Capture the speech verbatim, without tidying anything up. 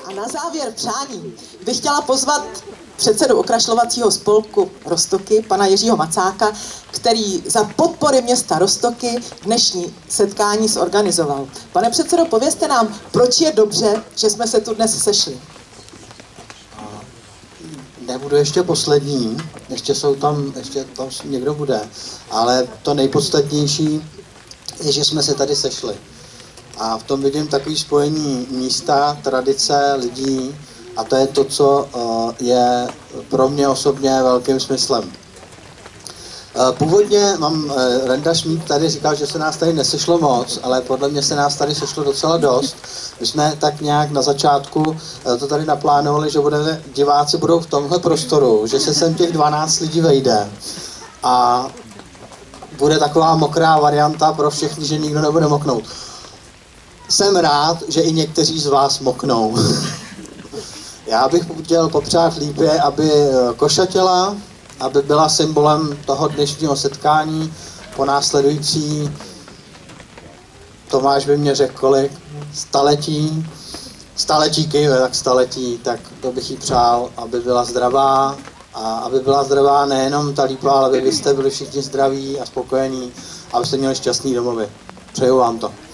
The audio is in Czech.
A na závěr přání bych chtěla pozvat předsedu okrašlovacího spolku Roztoky, pana Jiřího Macáka, který za podpory města Roztoky dnešní setkání zorganizoval. Pane předsedo, povězte nám, proč je dobře, že jsme se tu dnes sešli. Nebudu ještě poslední, ještě jsou tam, ještě tam někdo bude, ale to nejpodstatnější je, že jsme se tady sešli. A v tom vidím takový spojení místa, tradice, lidí a to je to, co je pro mě osobně velkým smyslem. Původně mám, Renda Šmíd tady říkal, že se nás tady nesešlo moc, ale podle mě se nás tady sešlo docela dost. My jsme tak nějak na začátku to tady naplánovali, že budeme, diváci budou v tomhle prostoru, že se sem těch dvanáct lidí vejde a bude taková mokrá varianta pro všechny, že nikdo nebude moknout. Jsem rád, že i někteří z vás moknou. Já bych chtěl popřát Lípě, aby košatěla, aby byla symbolem toho dnešního setkání po následující, Tomáš by mě řekl kolik, staletí, staletí kejve, tak staletí, tak to bych jí přál, aby byla zdravá a aby byla zdravá nejenom ta Lípa, ale aby byste byli všichni zdraví a spokojení, abyste měli šťastný domovy. Přeju vám to.